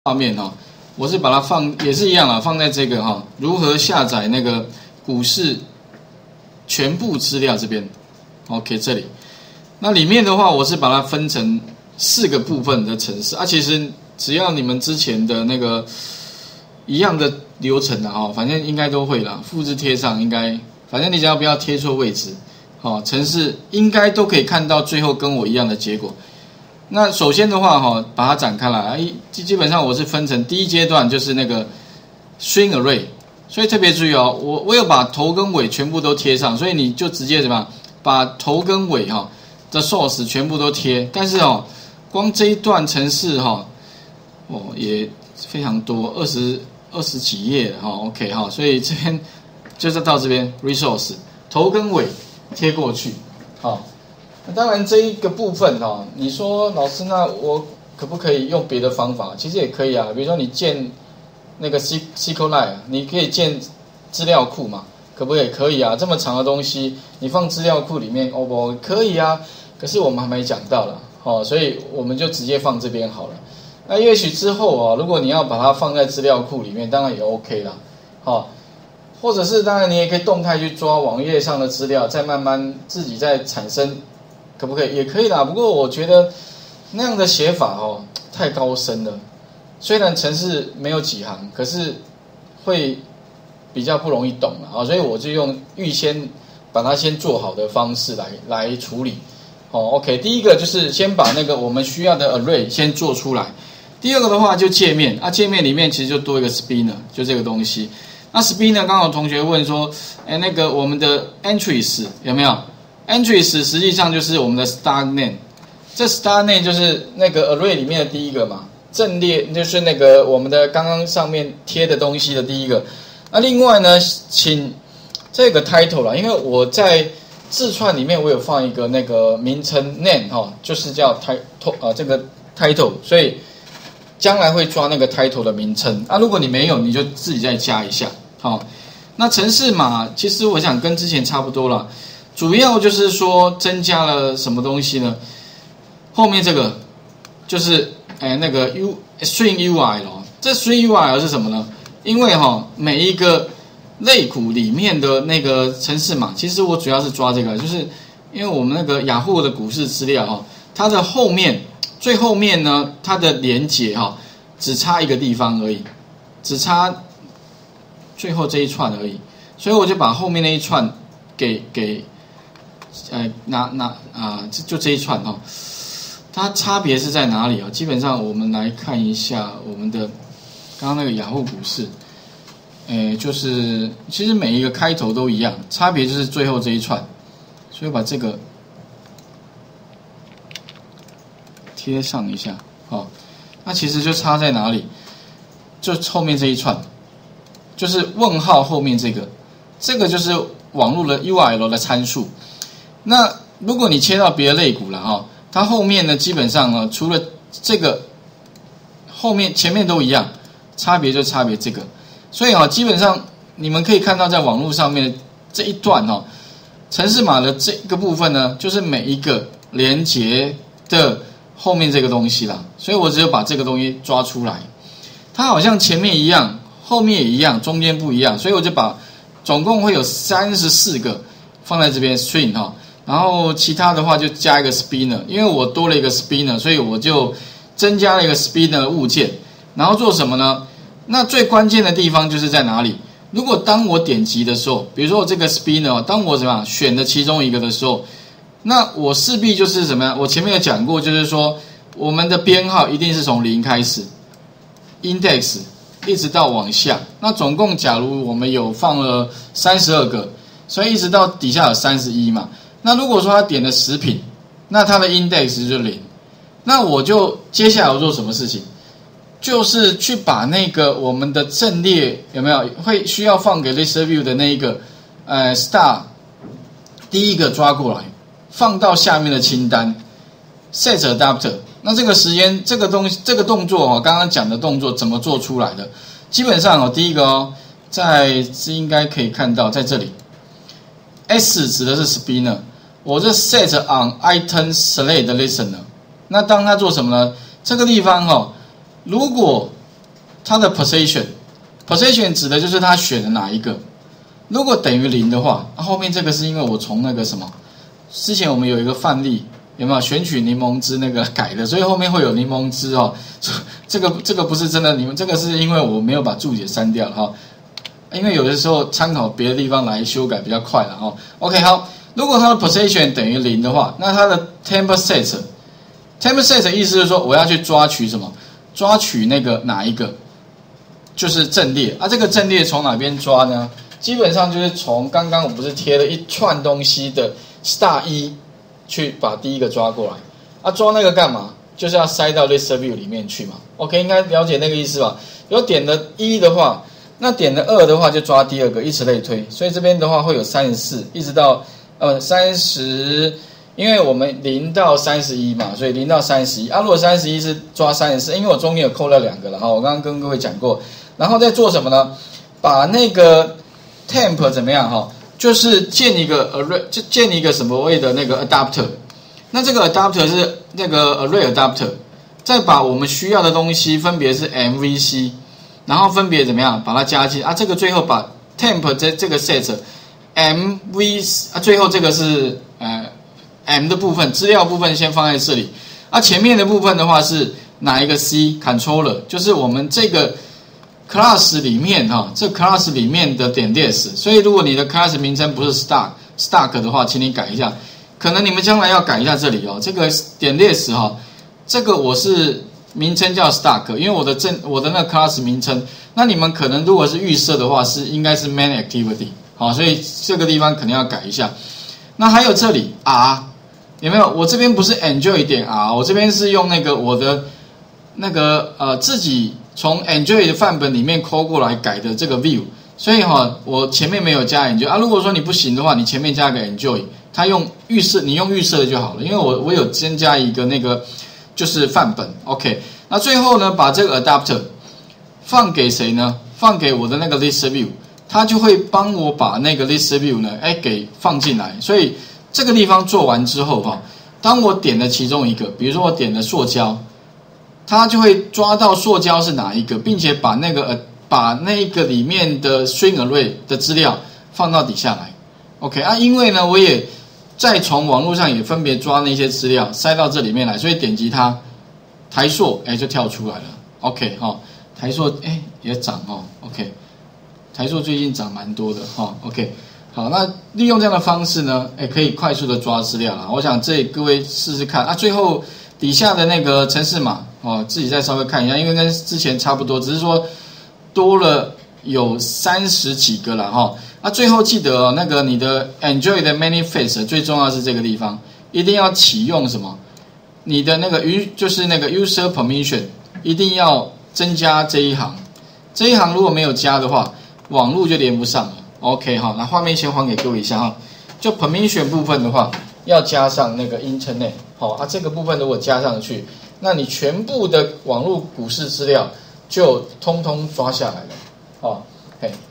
画面哈，我是把它放也是一样啊，放在这个哈，如何下载那个股市全部资料这边 ，OK 这里，那里面的话我是把它分成4个部分的程式啊，其实只要你们之前的那个一样的流程啊，反正应该都会啦，复制贴上应该，反正你只要不要贴错位置，程式应该都可以看到最后跟我一样的结果。那首先的话把它展开来，基本上我是分成第一阶段就是那个 string array， 所以特别注意哦，我有把头跟尾全部都贴上，所以你就直接怎么样把头跟尾的 source 全部都贴，但是光这一段程式也非常多，20几页OK 所以这边就是到这边 resource 头跟尾贴过去那当然这一个部分你说老师那我可不可以用别的方法？其实也可以啊，比如说你建那个 SQLite， 你可以建资料库嘛，可不可以？可以啊，这么长的东西你放资料库里面不可以啊？可是我们还没讲到了所以我们就直接放这边好了。那也许之后如果你要把它放在资料库里面，当然也 OK 啦或者是当然你也可以动态去抓网页上的资料，再慢慢自己再产生。可不可以？也可以啦。不过我觉得那样的写法太高深了。虽然程式没有几行，可是会比较不容易懂了所以我就用预先把它先做好的方式来处理。OK， 第一个就是先把那个我们需要的 array 先做出来。第二个的话就界面界面里面其实就多一个 spinner， 就这个东西。那 spinner 刚好同学问说，那个我们的 entries 有没有？entries 实际上就是我们的 star name， 这 star name 就是那个 array 里面的第一个嘛，阵列就是那个我们的刚刚上面贴的东西的第一个。那另外呢，请这个 title 啦，因为我在字串里面我有放一个那个名称 name 就是叫这个 title， 所以将来会抓那个 title 的名称。如果你没有，你就自己再加一下。那程式码其实我想跟之前差不多啦。主要就是说增加了什么东西呢？后面这个就是那个 string URL 这 string URL 是什么呢？因为每一个类股里面的那个程式码，其实我主要是抓这个，就是因为我们那个雅虎的股市资料它的后面最后面呢，它的连结只差一个地方而已，只差最后这一串而已，所以我就把后面那一串给就这一串它差别是在哪里基本上我们来看一下我们的刚刚那个雅虎股市，就是其实每一个开头都一样，差别就是最后这一串，所以把这个贴上一下那其实就差在哪里？就后面这一串，就是问号后面这个就是网络的 URL 的参数。那如果你切到别的类股了它后面呢基本上呢除了这个后面前面都一样，差别就差别这个。所以基本上你们可以看到在网络上面的这一段程式码的这个部分呢，就是每一个连结的后面这个东西啦。所以我只有把这个东西抓出来，它好像前面一样，后面也一样，中间不一样，所以我就把总共会有34个放在这边 string然后其他的话就加一个 spinner， 因为我多了一个 spinner， 所以我就增加了一个 spinner 的物件，然后做什么呢？那最关键的地方就是在哪里？如果当我点击的时候，比如说我这个 spinner， 当我选的其中一个的时候，那我势必就是怎么样？我前面有讲过，就是说我们的编号一定是从0开始 ，index 一直到往下。那总共假如我们有放了32个，所以一直到底下有31嘛。那如果说他点了10品，那他的 index 就0。那我就接下来我做什么事情？就是去把那个我们的阵列有没有会需要放给 list view 的那一个star 第一个抓过来，放到下面的清单 set adapter。那这个时间这个动作刚刚讲的动作怎么做出来的？基本上第一个应该可以看到在这里 S 指的是 spinner， 我这 set on item select listener。那当它做什么呢？这个地方如果它的 position 指的就是它选的哪一个。如果等于0的话，后面这个是因为我从那个什么，之前我们有一个范例，有没有选取柠檬汁那个改的，所以后面会有柠檬汁哦。这个不是真的，你们这个是因为我没有把注解删掉了哈。因为有的时候参考别的地方来修改比较快了哈。OK 好，如果它的 position 等于0的话，那它的 temper set 意思是说我要去抓取什么？抓取那个哪一个？就是阵列啊。这个阵列从哪边抓呢？基本上就是从刚刚我不是贴了一串东西的 star 1去把第一个抓过来啊。抓那个干嘛？就是要塞到 list view 里面去嘛。OK 应该了解那个意思吧？有点的1的话。那点的2的话就抓第二个，以此类推。所以这边的话会有34，一直到30，因为我们0到31嘛，所以0到31啊。如果31是抓34，因为我中间有扣了2个了哈，我刚刚跟各位讲过。然后再做什么呢？把那个 temp 怎么样哈？就是建一个 array， 就建一个什么谓的那个 adapter。那这个 adapter 是那个 array adapter， 再把我们需要的东西分别是 MVC。然后分别怎么样把它加进啊？这个最后把 temp 这个 set MV 啊，最后这个是M 的部分，资料部分先放在这里啊。前面的部分的话是哪一个 C controller， 就是我们这个 class 里面哈，这 class 里面的点 list。所以如果你的 class 名称不是 stack 的话，请你改一下。可能你们将来要改一下这里哦，这个点 list 哈，这个我是。名称叫 stack， 因为我的那个 class 名称，那你们可能如果是预设的话，应该是 main activity， 好，所以这个地方肯定要改一下。那还有这里 R 有没有？我这边不是 enjoy 点 R， 我这边是用那个我的那个自己从 enjoy 的范本里面抠过来改的这个 view， 所以我前面没有加 enjoy 啊。如果说你不行的话，你前面加个 enjoy， 它用预设，你用预设的就好了，因为我有增加一个那个。就是范本 ，OK。那最后呢，把这个 adapter 放给谁呢？放给我的那个 list view， 它就会帮我把那个 list view 呢，给放进来。所以这个地方做完之后哈，当我点了其中一个，比如说我点了塑胶，它就会抓到塑胶是哪一个，并且把那个里面的 string array 的资料放到底下来 ，OK 啊。因为呢，我也再从网络上也分别抓那些资料塞到这里面来，所以点击它，台塑就跳出来了 ，OK 哈，台塑也涨哦 ，OK， 台塑最近涨蛮多的哈 ，OK， 好，那利用这样的方式呢，可以快速的抓资料啦。我想这各位试试看啊。最后底下的那个程式码自己再稍微看一下，因为跟之前差不多，只是说多了有30几个了哈。最后记得那个你的 enjoy 的 manifest 最重要是这个地方，一定要启用什么？你的那个就是那个 user permission 一定要增加这一行，这一行如果没有加的话，网络就连不上了。OK 哈，那画面先还给各位一下哈。就 permission 部分的话，要加上那个 internet 好这个部分如果加上去，那你全部的网络股市资料就通通抓下来了。